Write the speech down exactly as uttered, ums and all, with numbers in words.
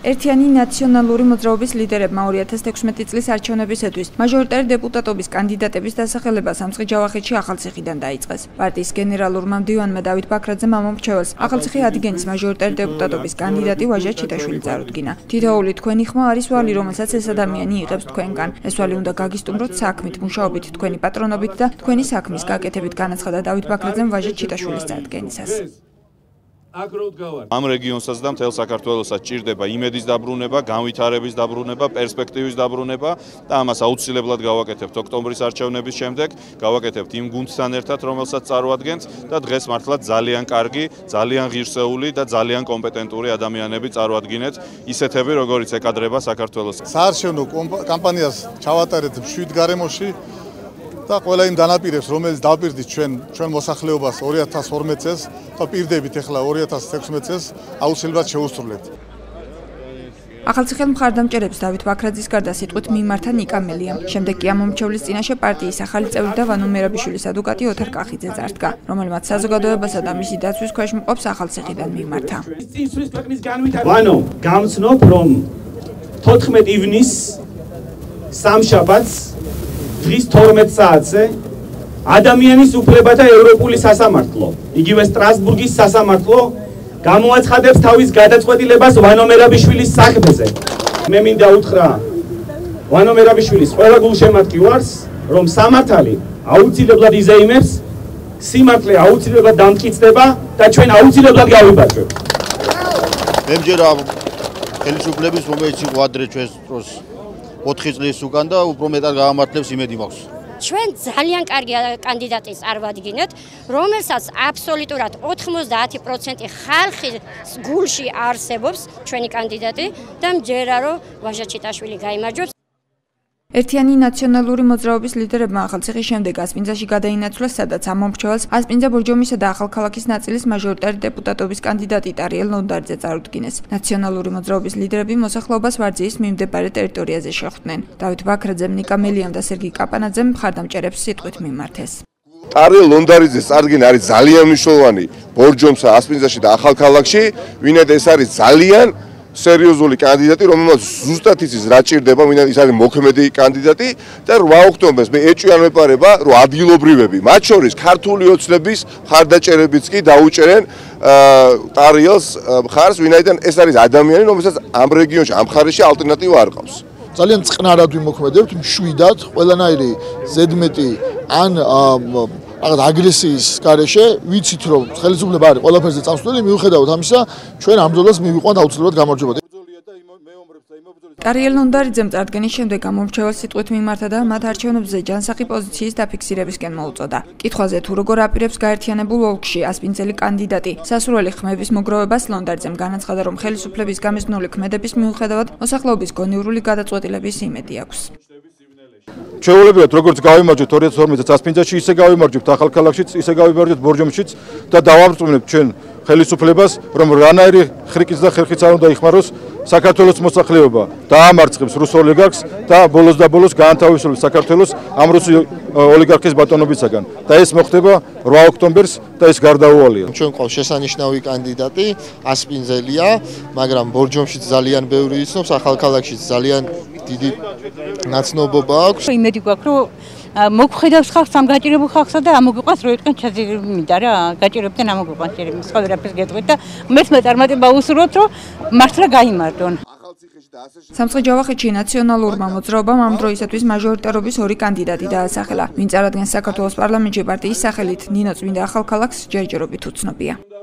ერთიანი ნაციონალური მოძრაობის ლიდერებმა ორი ათას თექვსმეტი წლის არჩევნებისათვის მაჟორიტარი დეპუტატობის კანდიდატების დასახელება სამცხე-ჯავახეთში ახალციხიდან დაიწყეს. პარტიის გენერალურმა მდივანმა დავით ბაქრაძემ ამომრჩეველს ახალციხე ადგენის მაჟორიტარი დეპუტატობის კანდიდატი ვაჟა ჩიტაშვილი წარუდგინა. თითოეული თქვენი ხმა არის ვალი, რომელსაც ეს ადამიანი იღებს თქვენგან. ეს ვალი უნდა გაგისტუმროთ საქმით, მუშაობით, თქვენი პატრონობით და თქვენი საქმის გაკეთებით, განაცხადა დავით ბაქრაძემ ვაჟა ჩიტაშვილის წარდგენისას. Am regionსაც და მთელ საქართველოსაც ჭირდება იმედის დაბრუნება, განვითარების დაბრუნება, პერსპექტივის დაბრუნება და ამას აუცილებლად გავაკეთებთ ოქტომბრის არჩევნების შემდეგ, გავაკეთებთ იმ გუნდთან ერთად, რომელსაც წარუადგენთ და დღეს მართლა ძალიან კარგი, ძალიან ღირსეული და ძალიან კომპეტენტური ადამიანები წარუადგინეთ, ისეთები, როგორიც ეკადრება საქართველოს. საარჩევნო კამპანიას ჩავატარეთ მშვიდ გარემოში და ყველა იმ დანაპირებს, რომელიც დავპირდით ჩვენ ჩვენ მოსახლეობას ორი ათას ორმეტ წელს და პირდებით ახლა ორი ათას თექვსმეტ წელს აუცილებლად შევუსრულებთ. ახალციხელ მხარდამჭერებს დავით ბაქრაძის გარდა სიტყვით მიმართა ნიკა მელიამ. შემდეგ კი ამომრჩევლის წინაშე პარტიის ახალი წევრი და ვანო მერაბიშვილის ადვოკატი ოთარ კახიძე წარდგა, რომელმაც საზოგადოებასა და მისი დაცვის ქვეშ მყოფს ახალციხიდან მიმართა. ვანო, გამცნობ რომ თოთხმეტ ივნისს სამშაბათს დღის თორმეტ საათზე ადამიანის უფლებათა ევროპული სასამართლო, იგივე სტრასბურგის სასამართლო გამოაცხადებს თავის გადაწყვეტილებას ვანო მერაბიშვილის საქმეზე. მე მინდა უთხრა ვანო მერაბიშვილის ყველა გულშემატკივარს, რომ სამართალი აუცილებლად იზეიმებს, სიმართლე აუცილებლად დამტკიცდება და ჩვენ აუცილებლად გავიბაჭვებთ. მემჯერა ხელისუფლების, რომელიც იყო ადრე ჩვენს დროს ოთხი წლის უკან და უფრო მეტად გაამართლებს იმედი მაქვს. ჩვენ ძალიან კარგი კანდიდატის წარვადგინეთ, რომელსაც აბსოლუტურად ოთხმოცდაათი პროცენტი ხალხის გულში არსებობს ჩვენი კანდიდატი და მჯერა რომ ვაჟა ჩიტაშვილი გაიმარჯვებს. ერთიანი ნაციონალური მოძრაობის ლიდერებმა ახალციხის შემდეგ ასპინძაში გადაინაცვლეს, სადაც ამომრჩეველს ასპინძა ბორჯომისა და ახალქალაქის ნაწილის მაჟორიტარი დეპუტატობის კანდიდატი ტარიელ ლონდარიძე წარუდგინეს. ნაციონალური მოძრაობის ლიდერები მოსახლეობას ვარძიის მიმდებარე ტერიტორიაზე შეხვდნენ. დავით ბაქრაძემ, ნიკა მელიამ და სერგი კაპანაძემ მხარდამჭერებს სიტყვით მიმართეს. ტარიელ ლონდარიძეს წარდგენა არის ძალიან მნიშვნელოვანი ბორჯომსა, ასპინძაში და ახალქალაქში, ვინაიდან ეს არის ძალიან სერიოზული კანდიდატი, რომელმაც ზუსტად იცის რა ჭირდება, ვინაიდან ის არის მოქმედი კანდიდატი და რვა ოქტომბერს მე ეჭვიან მეპარება, რომ ადგილობრივები, მათ შორის ქართული ოცნების მხარდაჭერებიც კი დაუჭერენ ტარიელს მხარს, ვინაიდან ეს არის ადამიანი, რომელსაც ამ რეგიონში, ამ მხარეში ალტერნატივა არ ყავს. ძალიან წყნარად ვიმოქმედებთ, მშვიდად, ყველანაირი ზედმეტი ან რაღაც აგრესიის გარეშე, ვიცით რომ ხელისუფლება არის ყველაფერზე წამსვლელი, მიუხედავად ამისა, ჩვენ ამ ბრძოლას მივიყვანთ აუცილებლად გამარჯვება. ტარიელ ლონდარიძემ წარდგენის შემდეგ ამომრჩეველს სიტყვით მიმართა და მათ არჩევნებზე ჯანსაღი პოზიციის დაფიქსირებისკენ მოუწოდა. კითხვაზე თუ როგორ აპირებს გაერთიანებულ ოლქში ასპინძელი კანდიდატი სასურველი ხმების მოგროვებას, ლონდარიძემ განაცხადა, რომ ხელისუფლების გამიზნული ქმედების მიუხედავად მოსახლეობის გონივრული გადაწყვეტილების იმედი აქვს. Ჩვეულებრივად როგორც გავიმარჯვებთ ორი ათას ორმეტ წელს ასპინძაში, ისე გავიმარჯვებთ ახალქალაქშიც, ისე გავიმარჯვებთ ბორჯომშიც და დავამწვანებთ ჩვენ ხელისუფლებას, რომ რანაირი ხრიკიც და ხერხიც არ უნდა იხმაროს საქართველოს მოსახლეობა. დაამარცხებს რუს ოლიგარქს და ბოლოს და ბოლოს გაანთავისუფლებს საქართველოს ამ რუს ოლიგარქის ბატონობისაგან. და ეს მოხდება რვა ოქტომბერს და ეს გარდაუვალია. ჩვენ ყავს შესანიშნავი კანდიდატი, ასპინძელია, მაგრამ ბორჯომშიც ძალიან ბევრი იცნობს, ახალქალაქშიც ძალიან დიდი ნაცნობობა აქვს. იმედი გვაქვს, რომ მოგხედავს ხალხს, ამ გაჭირებულ ხალხსა და ამოგვიყვანს რო ეთქენ ჩაძირმინდა რა, გაჭირებდნენ ამოგვიყვანს ჭირები, სხვა ვერაფერს გეტყვით და მესმე წარმატება უსურვოთ, რომ მართლა გაიმარჯვონ. სამცხე-ჯავახეთში ნაციონალურმა მოძრაობამ ამ დროისათვის მაჟორიტარობის ორი კანდიდატი დაასახელა, ვინც წარადგენს საქართველოს პარლამენტში პარტიის სახელით, ნინო წმინდა ახალქალაქს ჯერჯერობით უცნობია.